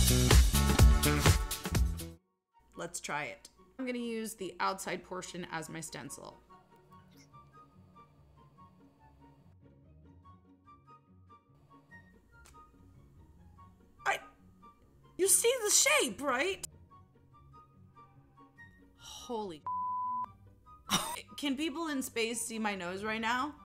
Let's try it. I'm gonna use the outside portion as my stencil. You see the shape, right? Holy. Can people in space see my nose right now?